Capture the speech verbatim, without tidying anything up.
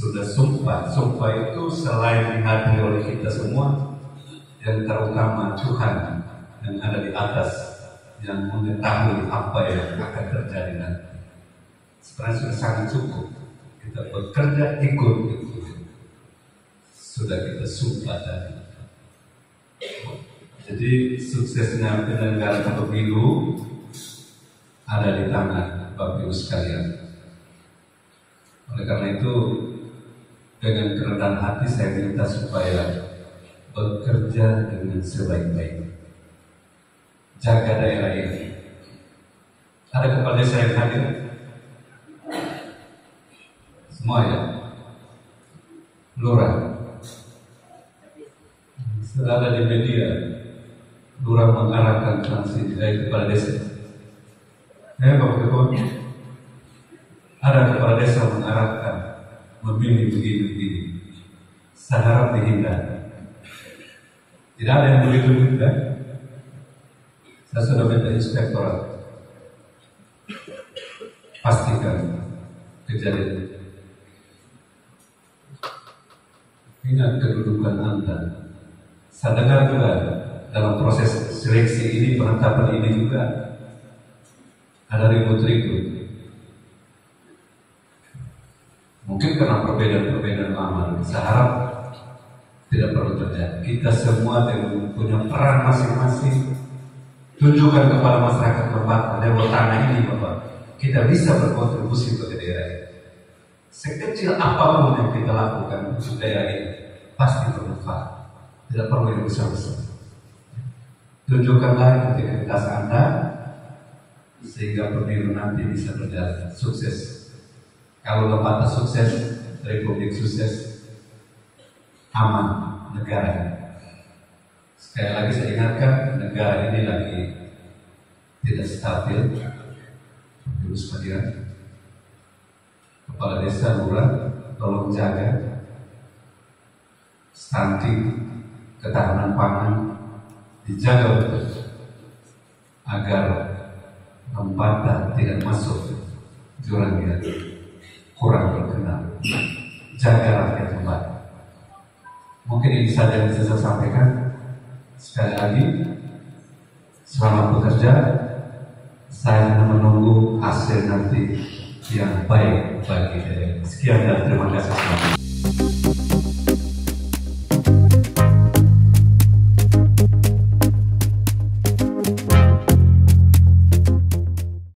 sudah sumpah. Sumpah itu selain dihadiri oleh kita semua, yang terutama Tuhan yang ada di atas, yang mengetahui apa yang akan terjadi nanti. Sebenarnya sudah sangat cukup kita bekerja ikut itu. Sudah kita sumpah tadi. Jadi suksesnya penyelenggaraan pemilu ada di tangan Bapak Ibu sekalian. Oleh karena itu, dengan kerendahan hati saya minta supaya bekerja dengan sebaik-baiknya. Jaga daerah ini. Ada kepala desa yang hadir? Semua ya? Lurah. Sudah ada di media, lurah mengarahkan transisi dari kepala desa. Ya Bapak Ketua, ada kepala desa mengarahkan memilih begini-begini. Saya harap dihindari. Tidak ada yang begitu kan? Saya sudah minta inspektorat pastikan kejadian. Ingat kedudukan Anda. Saya dengar juga dalam proses seleksi ini, penetapan ini juga ada ribut-ribut. Mungkin karena perbedaan-perbedaan lama. Saya harap tidak perlu terjadi. Kita semua yang punya peran masing-masing, tunjukkan kepada masyarakat tempat lewat tanah ini bahwa kita bisa berkontribusi bagi daerah ini. Sekecil apapun yang kita lakukan untuk daerah ini pasti bermanfaat. Tidak perlu yang besar-besar. Tunjukkanlah integritas Anda sehingga pemilu nanti bisa berjalan sukses. Kalau lembaga sukses, republik sukses, aman negara. Sekali lagi saya ingatkan, negara ini lagi tidak stabil. Ibu sekalian, kepala desa, lurah, tolong jaga stunting, ketahanan pangan dijaga betul agar lembata tidak masuk jurang yang kurang berkenan. Jaga rakyat lembata. Mungkin ini saja yang bisa saya sampaikan. Sekali lagi, selamat bekerja. Saya menunggu hasil nanti yang baik bagi saya. Sekian dan terima kasih.